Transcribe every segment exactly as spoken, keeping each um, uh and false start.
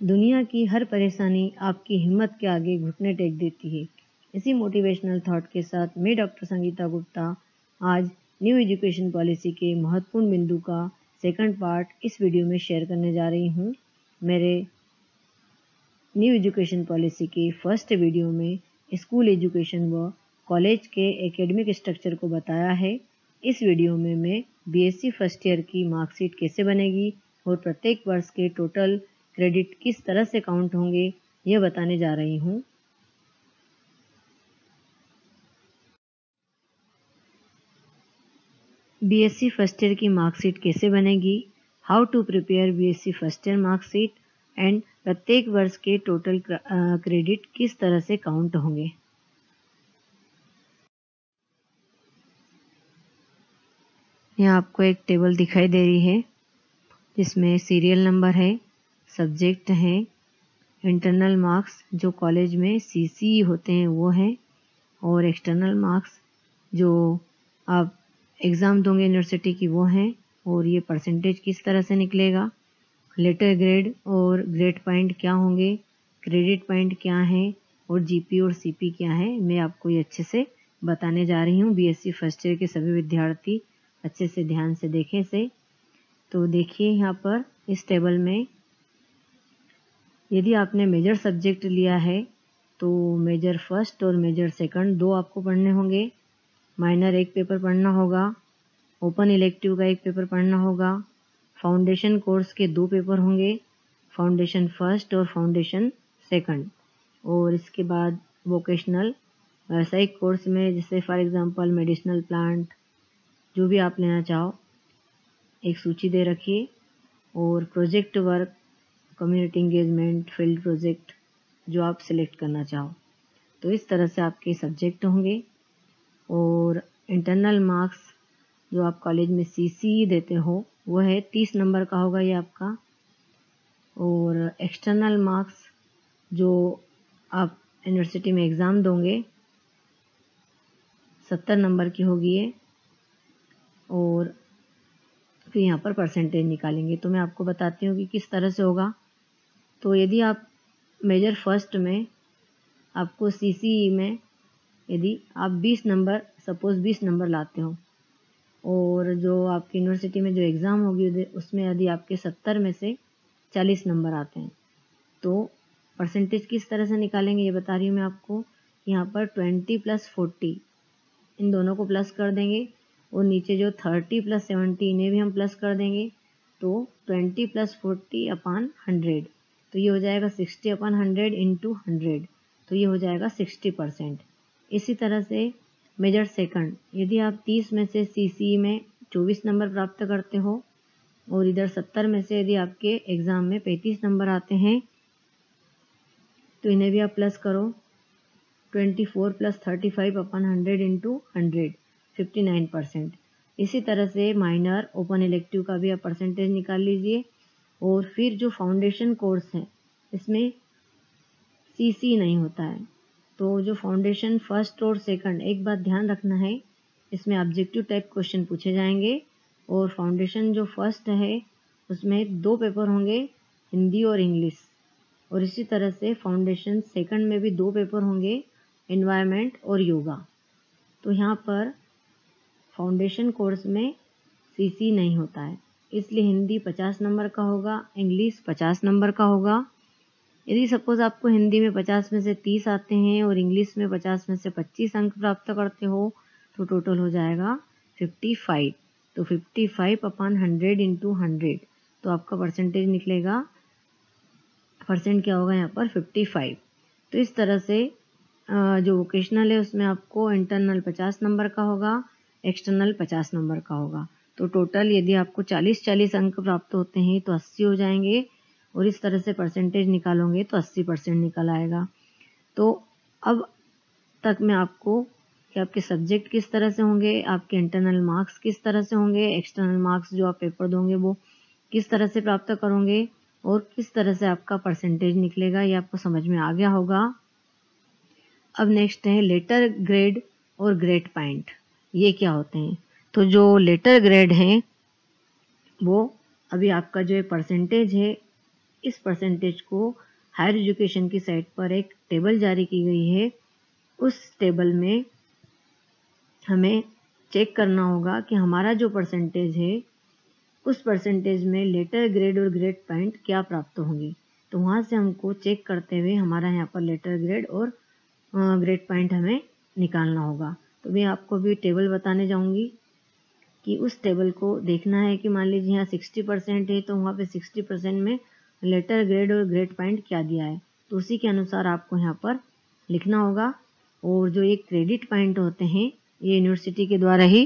दुनिया की हर परेशानी आपकी हिम्मत के आगे घुटने टेक देती है। इसी मोटिवेशनल थॉट के साथ मैं डॉक्टर संगीता गुप्ता आज न्यू एजुकेशन पॉलिसी के महत्वपूर्ण बिंदु का सेकंड पार्ट इस वीडियो में शेयर करने जा रही हूँ। मेरे न्यू एजुकेशन पॉलिसी के फर्स्ट वीडियो में स्कूल एजुकेशन व कॉलेज के एकेडमिक स्ट्रक्चर को बताया है। इस वीडियो में मैं बीएससी फर्स्ट ईयर की मार्कशीट कैसे बनेगी और प्रत्येक वर्ष के टोटल क्रेडिट किस तरह से काउंट होंगे यह बताने जा रही हूँ। बीएससी फर्स्ट ईयर की मार्कशीट कैसे बनेगी, how to prepare BSc first year marksheet and प्रत्येक वर्ष के टोटल क्रेडिट किस तरह से काउंट होंगे। यहाँ आपको एक टेबल दिखाई दे रही है जिसमें सीरियल नंबर है, सब्जेक्ट है, इंटरनल मार्क्स जो कॉलेज में सीसी होते हैं वो हैं, और एक्सटर्नल मार्क्स जो आप एग्ज़ाम दोगे यूनिवर्सिटी की वो हैं, और ये परसेंटेज किस तरह से निकलेगा, लेटर ग्रेड और ग्रेड पॉइंट क्या होंगे, क्रेडिट पॉइंट क्या है और जीपी और सीपी क्या है, मैं आपको ये अच्छे से बताने जा रही हूँ। बीएससी फर्स्ट ईयर के सभी विद्यार्थी अच्छे से ध्यान से देखें इसे। तो देखिए यहाँ पर इस टेबल में यदि आपने मेजर सब्जेक्ट लिया है तो मेजर फर्स्ट और मेजर सेकंड दो आपको पढ़ने होंगे, माइनर एक पेपर पढ़ना होगा, ओपन इलेक्टिव का एक पेपर पढ़ना होगा, फाउंडेशन कोर्स के दो पेपर होंगे, फाउंडेशन फर्स्ट और फाउंडेशन सेकंड, और इसके बाद वोकेशनल व्यावसायिक कोर्स में जैसे फॉर एग्जांपल मेडिसिनल प्लांट जो भी आप लेना चाहो एक सूची दे रखिए, और project work, community engagement, field project जो आप सिलेक्ट करना चाहो। तो इस तरह से आपके सब्जेक्ट होंगे, और इंटरनल मार्क्स जो आप कॉलेज में सीसी देते हो वो है तीस नंबर का होगा ये आपका, और एक्सटर्नल मार्क्स जो आप यूनिवर्सिटी में एग्ज़ाम दोगे सत्तर नंबर की होगी ये, और फिर यहाँ पर परसेंटेज निकालेंगे। तो मैं आपको बताती हूँ कि किस तरह से होगा। तो यदि आप मेजर फर्स्ट में आपको सीसी में यदि आप बीस नंबर सपोज़ बीस नंबर लाते हो, और जो आपकी यूनिवर्सिटी में जो एग्ज़ाम होगी उसमें यदि आपके सत्तर में से चालीस नंबर आते हैं तो परसेंटेज किस तरह से निकालेंगे ये बता रही हूँ मैं आपको। यहाँ पर ट्वेंटी प्लस फोर्टी इन दोनों को प्लस कर देंगे, और नीचे जो थर्टी प्लस सेवेंटी इन्हें भी हम प्लस कर देंगे, तो twenty plus forty upon hundred, तो ये हो जाएगा sixty upon hundred into hundred, तो ये हो जाएगा सिक्सटी परसेंट। इसी तरह से मेजर सेकंड यदि आप तीस में से सीसी में चौबीस नंबर प्राप्त करते हो, और इधर सत्तर में से यदि आपके एग्ज़ाम में पैंतीस नंबर आते हैं तो इन्हें भी आप प्लस करो, twenty four plus thirty five upon hundred into hundred, fifty nine percent. इसी तरह से माइनर ओपन इलेक्टिव का भी आप परसेंटेज निकाल लीजिए। और फिर जो फाउंडेशन कोर्स है इसमें सीसी नहीं होता है, तो जो फाउंडेशन फर्स्ट और सेकंड, एक बात ध्यान रखना है इसमें ऑब्जेक्टिव टाइप क्वेश्चन पूछे जाएंगे, और फाउंडेशन जो फर्स्ट है उसमें दो पेपर होंगे, हिंदी और इंग्लिश, और इसी तरह से फाउंडेशन सेकंड में भी दो पेपर होंगे, एनवायरनमेंट और योगा। तो यहाँ पर फाउंडेशन कोर्स में सीसी नहीं होता है, इसलिए हिंदी पचास नंबर का होगा, इंग्लिश पचास नंबर का होगा। यदि सपोज आपको हिंदी में पचास में से तीस आते हैं और इंग्लिश में पचास में से पच्चीस अंक प्राप्त करते हो तो टोटल हो जाएगा फिफ्टी फाइव। तो fifty five upon hundred into hundred, तो आपका परसेंटेज निकलेगा, परसेंट क्या होगा यहाँ पर फिफ्टी फाइव। तो इस तरह से जो वोकेशनल है उसमें आपको इंटरनल पचास नंबर का होगा, एक्सटर्नल पचास नंबर का होगा। तो टोटल यदि आपको चालीस चालीस अंक प्राप्त होते हैं तो अस्सी हो जाएंगे, और इस तरह से परसेंटेज निकालोगे तो अस्सी परसेंट निकल आएगा। तो अब तक मैं आपको कि आपके सब्जेक्ट किस तरह से होंगे, आपके इंटरनल मार्क्स किस तरह से होंगे, एक्सटर्नल मार्क्स जो आप पेपर दोगे वो किस तरह से प्राप्त करोगे, और किस तरह से आपका परसेंटेज निकलेगा, ये आपको समझ में आ गया होगा। अब नेक्स्ट है लेटर ग्रेड और ग्रेड पॉइंट, ये क्या होते हैं। तो जो लेटर ग्रेड हैं वो अभी आपका जो परसेंटेज है इस परसेंटेज को हायर एजुकेशन की साइट पर एक टेबल जारी की गई है। उस टेबल में हमें चेक करना होगा कि हमारा जो परसेंटेज है उस परसेंटेज में लेटर ग्रेड और ग्रेड पॉइंट क्या प्राप्त होंगे। तो वहाँ से हमको चेक करते हुए हमारा यहाँ पर लेटर ग्रेड और ग्रेड पॉइंट हमें निकालना होगा। तो मैं आपको भी टेबल बताने जाऊँगी कि उस टेबल को देखना है कि मान लीजिए यहाँ सिक्सटी परसेंट है तो वहाँ पे सिक्सटी परसेंट में लेटर ग्रेड और ग्रेड पॉइंट क्या दिया है, तो उसी के अनुसार आपको यहाँ पर लिखना होगा। और जो ये क्रेडिट पॉइंट होते हैं ये यूनिवर्सिटी के द्वारा ही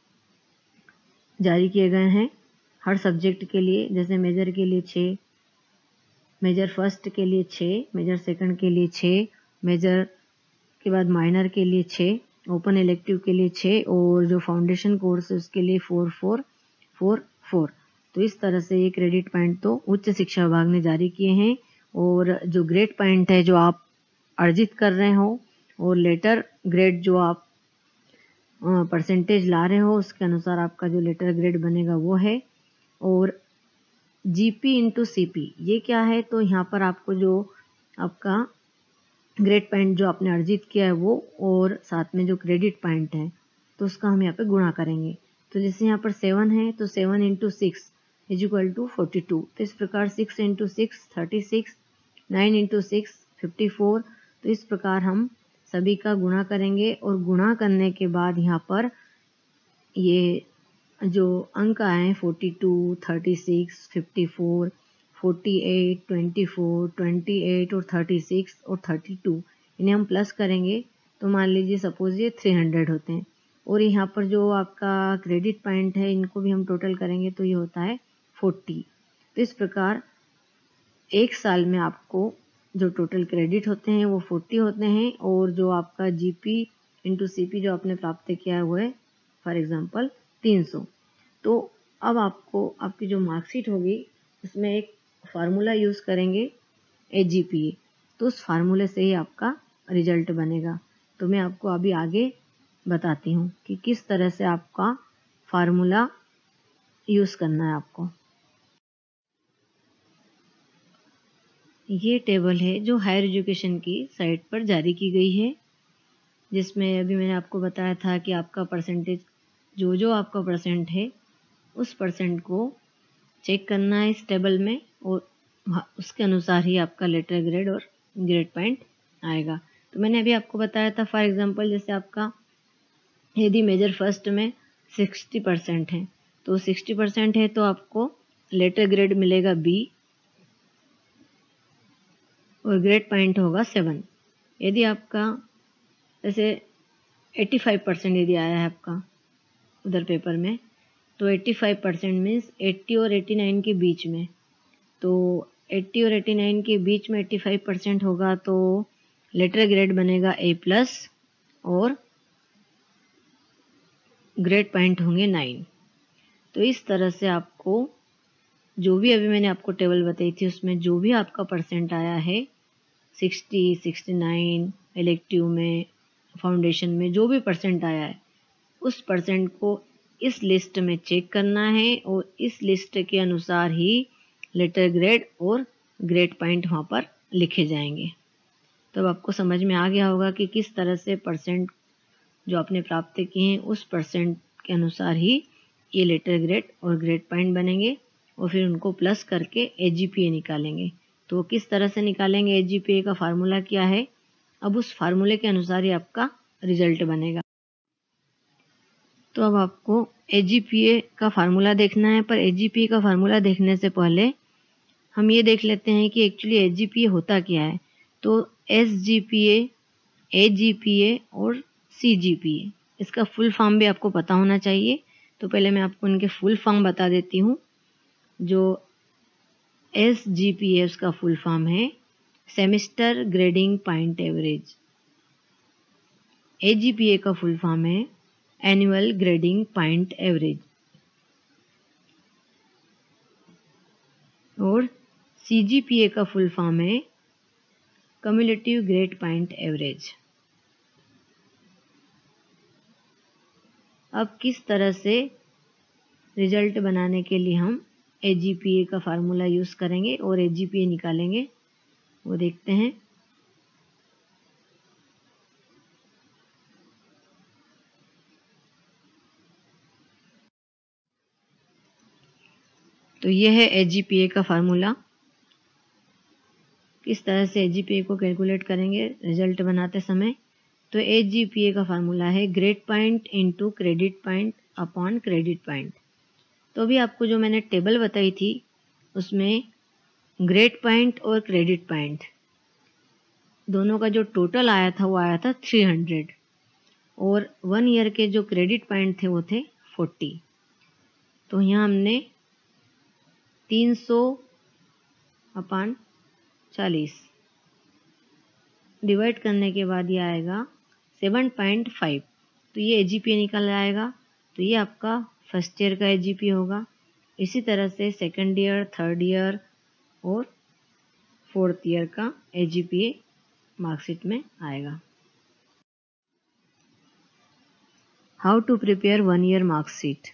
जारी किए गए हैं हर सब्जेक्ट के लिए। जैसे मेजर के लिए छः, मेजर फर्स्ट के लिए छः, मेजर सेकंड के लिए छः, मेजर के बाद माइनर के लिए छः, ओपन इलेक्टिव के लिए छः और जो फाउंडेशन कोर्स है उसके लिए फोर फोर फोर फोर। तो इस तरह से ये क्रेडिट पॉइंट तो उच्च शिक्षा विभाग ने जारी किए हैं। और जो ग्रेड पॉइंट है जो आप अर्जित कर रहे हो और लेटर ग्रेड जो आप परसेंटेज ला रहे हो उसके अनुसार आपका जो लेटर ग्रेड बनेगा वो है। और जीपी इंटू सीपी ये क्या है, तो यहाँ पर आपको जो आपका ग्रेड पॉइंट जो आपने अर्जित किया है वो और साथ में जो क्रेडिट पॉइंट है तो उसका हम यहाँ पे गुणा करेंगे। तो जैसे यहाँ पर सेवन है तो seven into six is equal to forty two. तो इस प्रकार six into six thirty six, nine into six fifty four. तो इस प्रकार हम सभी का गुणा करेंगे और गुणा करने के बाद यहाँ पर ये जो अंक आए हैं forty two, thirty six, fifty four, forty eight, twenty four, twenty eight और थर्टी सिक्स और थर्टी टू, इन्हें हम प्लस करेंगे तो मान लीजिए सपोज ये थ्री हंड्रेड होते हैं। और यहाँ पर जो आपका क्रेडिट पॉइंट है इनको भी हम टोटल करेंगे तो ये होता है फोर्टी। तो इस प्रकार एक साल में आपको जो टोटल क्रेडिट होते हैं वो फोर्टी होते हैं और जो आपका जीपी इंटू सीपी जो आपने प्राप्त किया है वो है फॉर एग्जांपल तीन सौ। तो अब आपको आपकी जो मार्कशीट होगी उसमें एक फार्मूला यूज़ करेंगे एच जी पी ए, तो उस फार्मूले से ही आपका रिजल्ट बनेगा। तो मैं आपको अभी आगे बताती हूँ कि किस तरह से आपका फार्मूला यूज़ करना है आपको। ये टेबल है जो हायर एजुकेशन की साइट पर जारी की गई है, जिसमें अभी मैंने आपको बताया था कि आपका परसेंटेज जो जो आपका परसेंट है उस परसेंट को चेक करना है इस टेबल में और उसके अनुसार ही आपका लेटर ग्रेड और ग्रेड पॉइंट आएगा। तो मैंने अभी आपको बताया था फॉर एग्जांपल जैसे आपका यदि मेजर फर्स्ट में सिक्सटी परसेंट है तो सिक्सटी परसेंट है तो आपको लेटर ग्रेड मिलेगा बी और ग्रेड पॉइंट होगा सेवन। यदि आपका जैसे एट्टी फाइव परसेंट यदि आया है आपका उधर पेपर में तो eighty five percent means eighty और एट्टी नाइन के बीच में, तो एट्टी और एट्टी नाइन के बीच में एट्टी फाइव परसेंट होगा तो लेटर ग्रेड बनेगा ए प्लस और ग्रेड पॉइंट होंगे नाइन। तो इस तरह से आपको जो भी अभी मैंने आपको टेबल बताई थी उसमें जो भी आपका परसेंट आया है सिक्सटी, सिक्सटी नाइन, इलेक्टिव में, फाउंडेशन में जो भी परसेंट आया है उस परसेंट को इस लिस्ट में चेक करना है और इस लिस्ट के अनुसार ही लेटर ग्रेड और ग्रेड पॉइंट वहाँ पर लिखे जाएंगे। तो अब आपको समझ में आ गया होगा कि किस तरह से परसेंट जो आपने प्राप्त किए हैं उस परसेंट के अनुसार ही ये लेटर ग्रेड और ग्रेड पॉइंट बनेंगे और फिर उनको प्लस करके एच जी पी ए निकालेंगे। तो किस तरह से निकालेंगे, एच जी पी ए का फार्मूला क्या है, अब उस फार्मूले के अनुसार ही आपका रिजल्ट बनेगा। तो अब आपको एच जी पी ए का फार्मूला देखना है, पर एच जी पी ए का फार्मूला देखने से पहले हम ये देख लेते हैं कि actually H G P A होता क्या है। तो S G P A, H G P A और सी जी पी ए इसका फुल फॉर्म भी आपको पता होना चाहिए। तो पहले मैं आपको इनके फुल फॉर्म बता देती हूँ। जो एस जी पी ए उसका फुल फॉर्म है semester grading point average, H G P A का फुल फॉर्म है एनुअल ग्रेडिंग पॉइंट एवरेज और सी जी पी ए का फुल फॉर्म है कम्युलेटिव ग्रेड पॉइंट एवरेज। अब किस तरह से रिजल्ट बनाने के लिए हम ए जी पी ए का फार्मूला यूज़ करेंगे और ए जी पी ए निकालेंगे, वो देखते हैं। तो ये है ए जी पी ए का फार्मूला। किस तरह से ए जी पी ए को कैलकुलेट करेंगे रिजल्ट बनाते समय। तो ए जी पी ए का फार्मूला है grade point into credit point upon credit point. तो अभी आपको जो मैंने टेबल बताई थी उसमें ग्रेड पॉइंट और क्रेडिट पॉइंट दोनों का जो टोटल आया था वो आया था थ्री हंड्रेड, और वन ईयर के जो क्रेडिट पॉइंट थे वो थे फोर्टी। तो यहाँ हमने तीन सौ अपान चालीस डिवाइड करने के बाद ये आएगा सेवन पॉइंट फाइव। तो ये ए जी पी ए निकल आएगा। तो ये आपका फर्स्ट ईयर का ए जी पी ए होगा। इसी तरह से सेकंड ईयर, थर्ड ईयर और फोर्थ ईयर का A G P A marksheet में आएगा। How to prepare one year marksheet.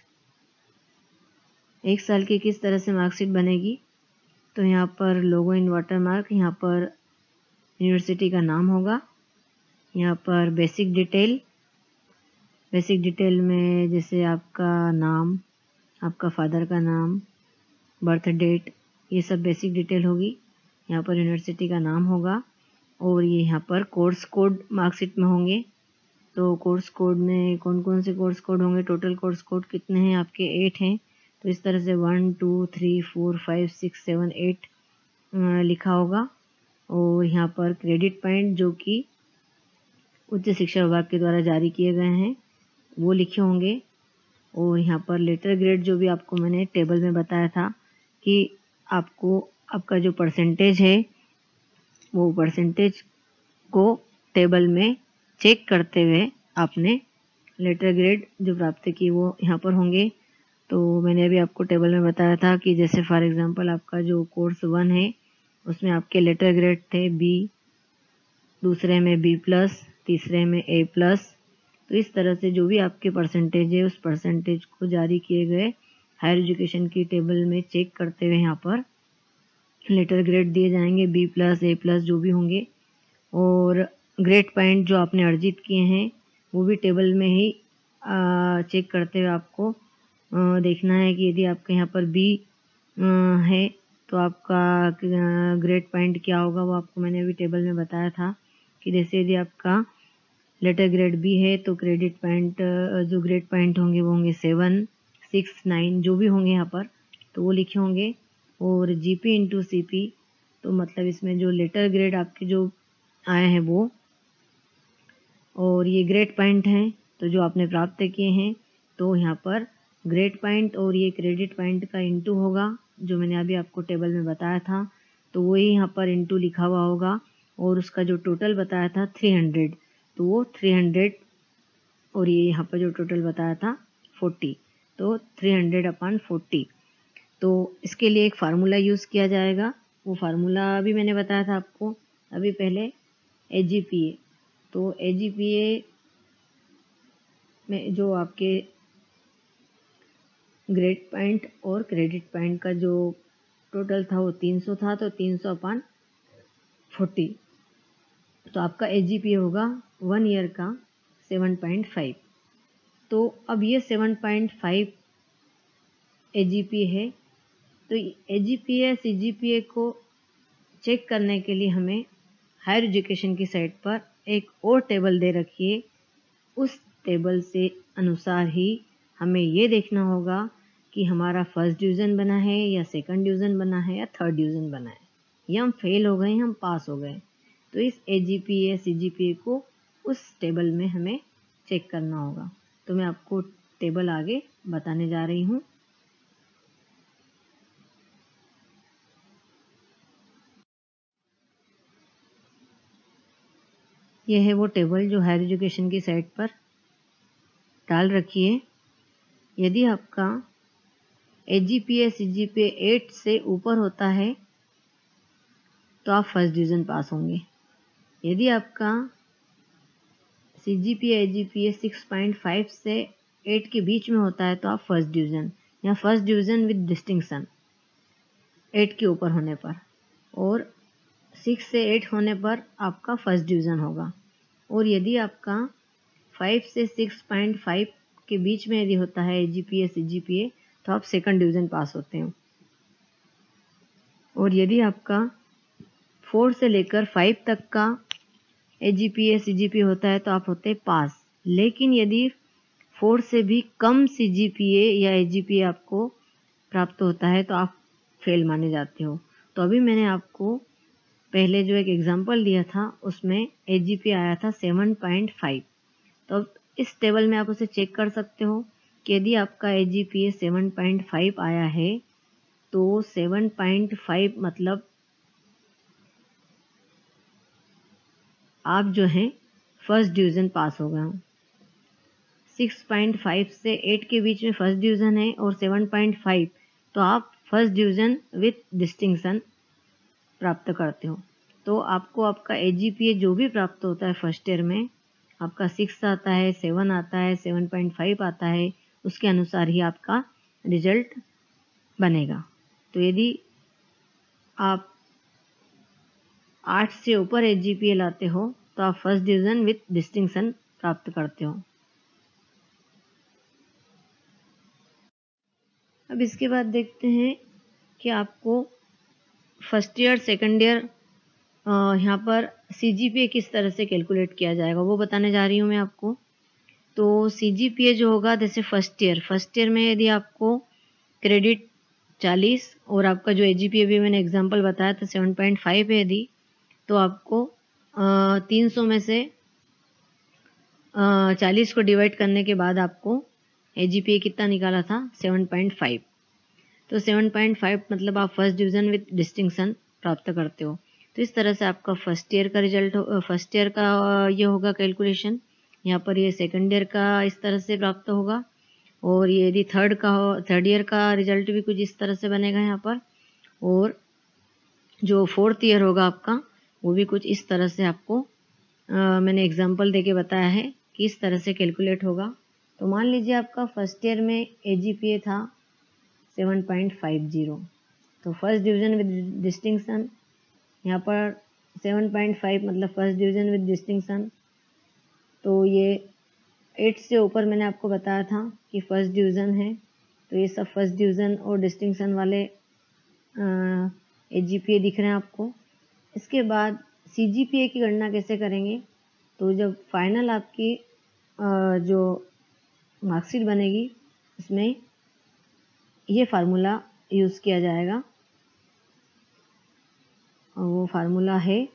एक साल की किस तरह से मार्कशीट बनेगी। तो यहाँ पर लोगो इन वाटर मार्क, यहाँ पर यूनिवर्सिटी का नाम होगा, यहाँ पर बेसिक डिटेल, बेसिक डिटेल में जैसे आपका नाम, आपका फादर का नाम, बर्थ डेट, ये सब बेसिक डिटेल होगी। यहाँ पर यूनिवर्सिटी का नाम होगा और ये यहाँ पर कोर्स कोड मार्कशीट में होंगे। तो कोर्स कोड में कौन कौन से कोर्स कोड होंगे, टोटल कोर्स कोड कितने हैं आपके, एट हैं। तो इस तरह से one two three four five six seven eight लिखा होगा। और यहाँ पर क्रेडिट पॉइंट जो कि उच्च शिक्षा विभाग के द्वारा जारी किए गए हैं वो लिखे होंगे। और यहाँ पर लेटर ग्रेड जो भी आपको मैंने टेबल में बताया था कि आपको आपका जो परसेंटेज है वो परसेंटेज को टेबल में चेक करते हुए आपने लेटर ग्रेड जो प्राप्त की वो यहाँ पर होंगे। तो मैंने अभी आपको टेबल में बताया था कि जैसे फॉर एग्जांपल आपका जो कोर्स वन है उसमें आपके लेटर ग्रेड थे बी, दूसरे में बी प्लस, तीसरे में ए प्लस। तो इस तरह से जो भी आपके परसेंटेज है उस परसेंटेज को जारी किए गए हायर एजुकेशन की टेबल में चेक करते हुए यहाँ पर लेटर ग्रेड दिए जाएंगे, बी प्लस, ए प्लस जो भी होंगे। और ग्रेड पॉइंट जो आपने अर्जित किए हैं वो भी टेबल में ही आ, चेक करते हुए आपको आ, देखना है कि यदि आपके यहाँ पर बी है तो आपका ग्रेड पॉइंट क्या होगा, वो आपको मैंने अभी टेबल में बताया था कि जैसे यदि आपका लेटर ग्रेड बी है तो क्रेडिट पॉइंट जो ग्रेड पॉइंट होंगे वो होंगे सेवन, सिक्स, नाइन जो भी होंगे यहाँ पर तो वो लिखे होंगे। और G P into C P तो मतलब इसमें जो लेटर ग्रेड आपके जो आए हैं वो, और ये ग्रेड पॉइंट हैं तो जो आपने प्राप्त किए हैं तो यहाँ पर ग्रेड पॉइंट और ये क्रेडिट पॉइंट का इंटू होगा जो मैंने अभी आपको टेबल में बताया था। तो वही यहाँ पर इंटू लिखा हुआ होगा और उसका जो टोटल बताया था थ्री हंड्रेड तो वो थ्री हंड्रेड और ये यहाँ पर जो टोटल बताया था फोर्टी तो थ्री हंड्रेड अपॉन फोर्टी। तो इसके लिए एक फार्मूला यूज़ किया जाएगा। वो फार्मूला भी मैंने बताया था आपको अभी पहले, ए जी पी ए। तो ए जी पी ए में जो आपके ग्रेड पॉइंट और क्रेडिट पॉइंट का जो टोटल था वो तीन सौ था, तो तीन सौ अपॉन फोर्टी तो आपका ए जी पी ए होगा वन ईयर का सेवन पॉइंट फाइव। तो अब ये seven point five A G P A है। तो ए G P A C G P ए को चेक करने के लिए हमें हायर एजुकेशन की साइट पर एक और टेबल दे रखी है। उस टेबल से अनुसार ही हमें ये देखना होगा कि हमारा फर्स्ट डिवीज़न बना है या सेकंड डिवीज़न बना है या थर्ड डिवीज़न बना है, या हम फेल हो गए हम पास हो गए। तो इस ए G P A C G P ए को उस टेबल में हमें चेक करना होगा। तो मैं आपको टेबल आगे बताने जा रही हूँ। यह है वो टेबल जो हायर एजुकेशन की साइट पर डाल रखी है। यदि आपका A G P A C G P A eight से ऊपर होता है तो आप फर्स्ट डिवीज़न पास होंगे। यदि आपका C G P A A G P A six point five से एट के बीच में होता है तो आप फर्स्ट डिवीज़न या first division with distinction eight के ऊपर होने पर, और सिक्स से एट होने पर आपका फर्स्ट डिवीज़न होगा। और यदि आपका फाइव से सिक्स पॉइंट फाइव के बीच में यदि होता है ए G P A C G P A तो आप सेकंड डिवीज़न पास होते हो। और यदि आपका फोर से लेकर फाइव तक का A G P A C G P A होता है तो आप होते हैं पास। लेकिन यदि फोर से भी कम सी जी पी ए या ए जी पी ए आपको प्राप्त होता है तो आप फेल माने जाते हो। तो अभी मैंने आपको पहले जो एक एग्जांपल दिया था उसमें ए जी पी ए आया था सेवन पॉइंट फाइव। तो अब इस टेबल में आप उसे चेक कर सकते हो कि यदि आपका A G P A seven point five आया है तो सेवन पॉइंट फाइव मतलब आप जो हैं फर्स्ट डिवीज़न पास हो गए हो। सिक्स पॉइंट फाइव से एट के बीच में फर्स्ट डिवीज़न है और सेवन पॉइंट फाइव तो आप फर्स्ट डिवीज़न विथ डिस्टिंक्शन प्राप्त करते हो। तो आपको आपका ए जी पी ए जो भी प्राप्त होता है फर्स्ट ईयर में, आपका सिक्स आता है, सेवन आता है, सेवन पॉइंट फाइव आता है, उसके अनुसार ही आपका रिजल्ट बनेगा। तो यदि आप आठ से ऊपर ए जी पी ए लाते हो तो आप फर्स्ट डिवीज़न विथ डिस्टिंक्शन प्राप्त करते हो। अब इसके बाद देखते हैं कि आपको फर्स्ट ईयर सेकंड ईयर यहाँ पर सी जी पी ए किस तरह से कैलकुलेट किया जाएगा वो बताने जा रही हूँ मैं आपको। तो सी जी पी ए जो होगा जैसे फर्स्ट ईयर फर्स्ट ईयर में यदि आपको क्रेडिट चालीस और आपका जो ए जी पी ए भी मैंने एग्जांपल बताया था सेवन पॉइंट फाइव है यदि, तो आपको तीन सौ में से चालीस को डिवाइड करने के बाद आपको ए जी पी ए कितना निकाला था सेवन पॉइंट फाइव। तो सेवन पॉइंट फाइव मतलब आप फर्स्ट डिवीज़न विथ डिस्टिंक्शन प्राप्त करते हो। तो इस तरह से आपका फर्स्ट ईयर का रिजल्ट फर्स्ट ईयर का ये होगा कैलकुलेशन। यहाँ पर ये सेकंड ईयर का इस तरह से प्राप्त होगा, और ये यदि थर्ड का हो थर्ड ईयर का रिजल्ट भी कुछ इस तरह से बनेगा यहाँ पर, और जो फोर्थ ईयर होगा आपका वो भी कुछ इस तरह से आपको आ, मैंने एग्जाम्पल देके बताया है कि इस तरह से कैलकुलेट होगा। तो मान लीजिए आपका फर्स्ट ईयर में ए जी पी ए था सेवन पॉइंट फाइव ज़ीरो, तो फर्स्ट डिवीज़न विद डिस्टिंक्शन यहाँ पर सेवन पॉइंट फाइव मतलब फर्स्ट डिवीज़न विद डिस्टिंक्शन। तो ये एट से ऊपर मैंने आपको बताया था कि फर्स्ट डिवीज़न है, तो ये सब फर्स्ट डिवीज़न और डिस्टिंक्शन वाले ए जी पी ए दिख रहे हैं आपको। इसके बाद सी जी पी ए की गणना कैसे करेंगे, तो जब फाइनल आपकी आ, जो मार्कशीट बनेगी उसमें ये फार्मूला यूज़ किया जाएगा, और वो फार्मूला है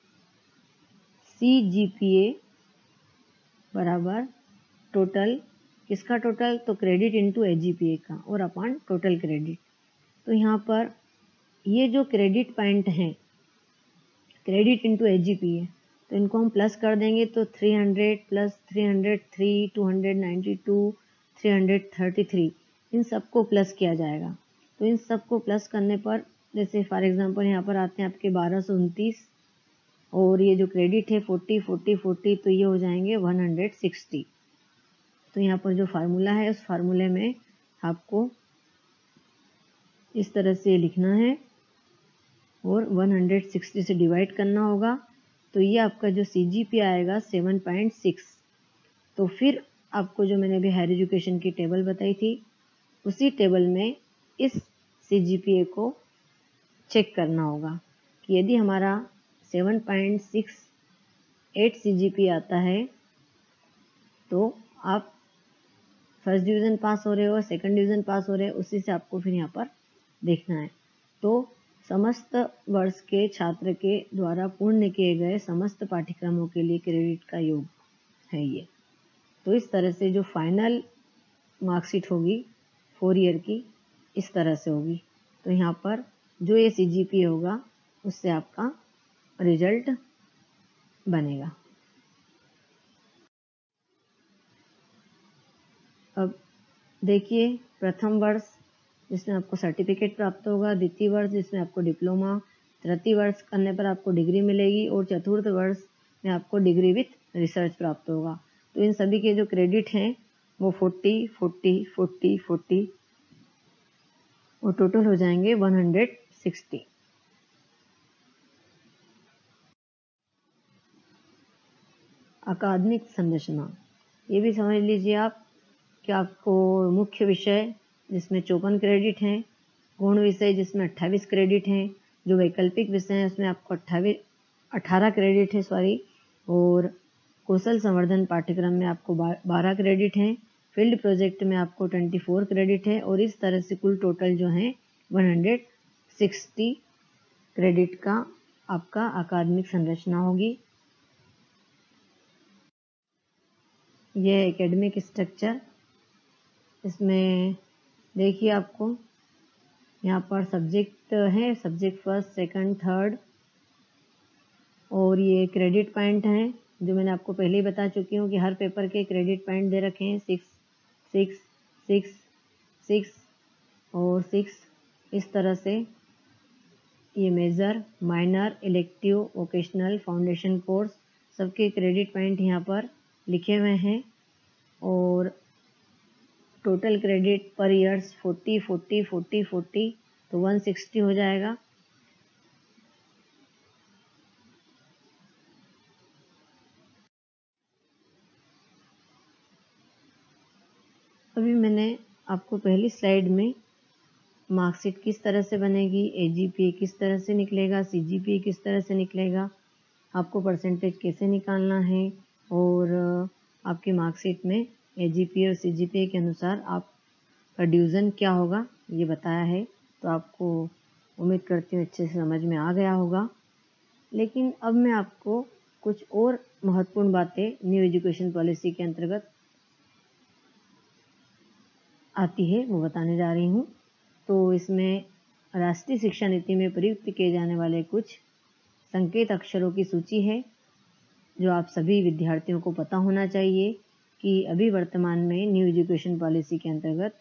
सी जी पी ए बराबर टोटल, किसका टोटल, तो credit into A G P A का और अपॉन टोटल क्रेडिट। तो यहाँ पर ये जो क्रेडिट पॉइंट हैं credit into A G P A, तो इनको हम प्लस कर देंगे तो three hundred plus three hundred three, two hundred ninety two, three hundred thirty three, इन सबको प्लस किया जाएगा। तो इन सबको प्लस करने पर जैसे फॉर एग्जांपल यहाँ पर आते हैं आपके बारह सौ उनतीस, और ये जो क्रेडिट है फोर्टी फोर्टी फोर्टी, तो ये हो जाएंगे वन हंड्रेड सिक्सटी। तो यहाँ पर जो फार्मूला है उस फार्मूले में आपको इस तरह से लिखना है और वन हंड्रेड सिक्सटी से डिवाइड करना होगा। तो ये आपका जो सी जी पी आएगा सेवन पॉइंट सिक्स। तो फिर आपको जो मैंने अभी हायर एजुकेशन की टेबल बताई थी उसी टेबल में इस सी जी पी ए को चेक करना होगा कि यदि हमारा seven point six eight C G P A आता है तो आप फर्स्ट डिवीज़न पास हो रहे हो, सेकंड डिवीज़न पास हो रहे हो, उसी से आपको फिर यहाँ पर देखना है। तो समस्त वर्ष के छात्र के द्वारा पूर्ण किए गए समस्त पाठ्यक्रमों के लिए क्रेडिट का योग है ये। तो इस तरह से जो फाइनल मार्कशीट होगी फोर ईयर की इस तरह से होगी। तो यहाँ पर जो ये सी जी पी ए होगा उससे आपका रिजल्ट बनेगा। अब देखिए प्रथम वर्ष जिसमें आपको सर्टिफिकेट प्राप्त होगा, द्वितीय वर्ष जिसमें आपको डिप्लोमा, तृतीय वर्ष करने पर आपको डिग्री मिलेगी, और चतुर्थ वर्ष में आपको डिग्री विथ रिसर्च प्राप्त होगा। तो इन सभी के जो क्रेडिट हैं वो फोर्टी फोर्टी फोर्टी फोर्टी और टोटल हो जाएंगे वन हंड्रेड सिक्सटी। अकादमिक संरचना, ये भी समझ लीजिए आप कि आपको मुख्य विषय जिसमें चौपन क्रेडिट हैं, गौण विषय जिसमें अट्ठाईस क्रेडिट हैं, जो वैकल्पिक विषय हैं उसमें आपको अट्ठाईस अठारह क्रेडिट है सॉरी, और कौशल संवर्धन पाठ्यक्रम में आपको बारह क्रेडिट हैं, फील्ड प्रोजेक्ट में आपको चौबीस क्रेडिट है, और इस तरह से कुल टोटल जो है एक सौ साठ क्रेडिट का आपका अकादमिक संरचना होगी। यह एकेडमिक स्ट्रक्चर, इसमें देखिए आपको यहाँ पर सब्जेक्ट है, सब्जेक्ट फर्स्ट सेकंड थर्ड, और ये क्रेडिट पॉइंट हैं जो मैंने आपको पहले ही बता चुकी हूँ कि हर पेपर के क्रेडिट पॉइंट दे रखे हैं, सिक्स सिक्स सिक्स सिक्स और सिक्स। इस तरह से ये major, minor, elective, vocational, foundation course सबके क्रेडिट पॉइंट यहाँ पर लिखे हुए हैं, और total credit per years forty forty forty forty तो वन सिक्सटी हो जाएगा। अभी मैंने आपको पहली स्लाइड में मार्कशीट किस तरह से बनेगी, एजीपीए किस तरह से निकलेगा, सीजीपीए किस तरह से निकलेगा, आपको परसेंटेज कैसे निकालना है, और आपकी मार्कशीट में एजीपीए और सीजीपीए के अनुसार आपका डिवीज़न क्या होगा ये बताया है। तो आपको उम्मीद करती हूँ अच्छे से समझ में आ गया होगा। लेकिन अब मैं आपको कुछ और महत्वपूर्ण बातें न्यू एजुकेशन पॉलिसी के अंतर्गत आती है वो बताने जा रही हूँ। तो इसमें राष्ट्रीय शिक्षा नीति में प्रयुक्त किए जाने वाले कुछ संकेत अक्षरों की सूची है जो आप सभी विद्यार्थियों को पता होना चाहिए कि अभी वर्तमान में न्यू एजुकेशन पॉलिसी के अंतर्गत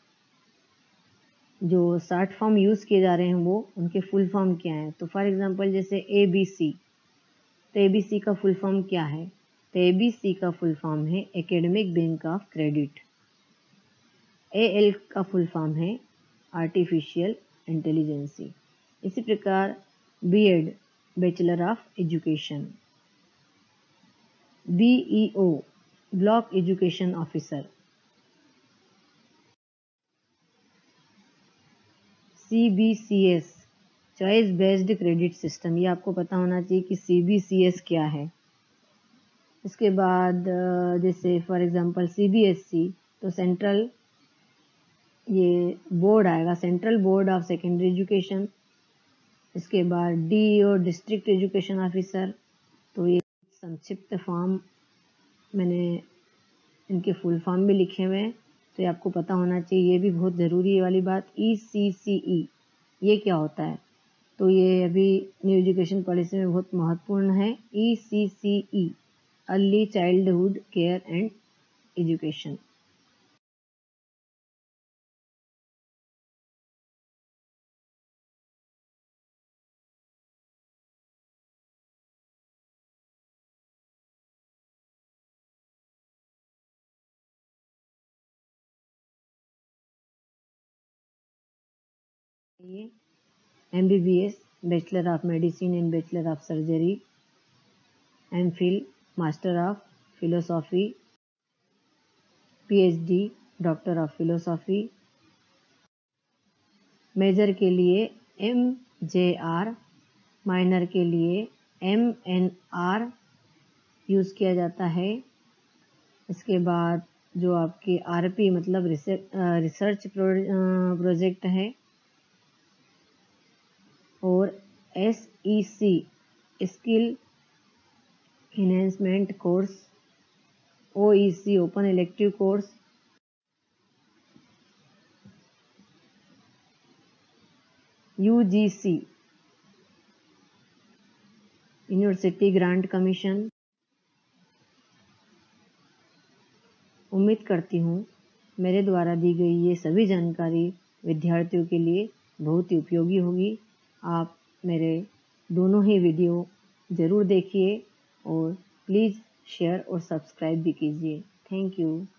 जो शॉर्ट फॉर्म यूज़ किए जा रहे हैं वो उनके फुल फॉर्म क्या है। तो फॉर एग्जांपल जैसे ए बी सी, तो ए बी सी का फुल फॉर्म क्या है, तो ए बी सी का फुल फॉर्म है academic bank of credit. A L का फुल फॉर्म है आर्टिफिशियल इंटेलिजेंसी। इसी प्रकार B Ed bachelor of education, B E O block education officer, C B C S choice based credit system, ये आपको पता होना चाहिए कि सी बी सी एस क्या है। इसके बाद जैसे for example C B S E तो सेंट्रल ये बोर्ड आएगा, central board of secondary education. इसके बाद डी और डिस्ट्रिक्ट एजुकेशन ऑफिसर, तो ये संक्षिप्त फॉर्म मैंने इनके फुल फॉर्म भी लिखे हुए हैं, तो ये आपको पता होना चाहिए, ये भी बहुत ज़रूरी है वाली बात। ई सी सी ई ये क्या होता है, तो ये अभी न्यू एजुकेशन पॉलिसी में बहुत महत्वपूर्ण है। E C C E early childhood care and education. ये M B B S bachelor of medicine and bachelor of surgery, M phil master of philosophy, P H D doctor of philosophy. Major के लिए M J are, minor के लिए M N R use किया जाता है। इसके बाद जो आपके आर पी मतलब रिसर्च प्रोजेक्ट है, और S E C skill enhancement course, O E C open elective course, U G C university grant commission. उम्मीद करती हूँ मेरे द्वारा दी गई ये सभी जानकारी विद्यार्थियों के लिए बहुत ही उपयोगी होगी। आप मेरे दोनों ही वीडियो ज़रूर देखिए और प्लीज़ शेयर और सब्सक्राइब भी कीजिए। Thank you.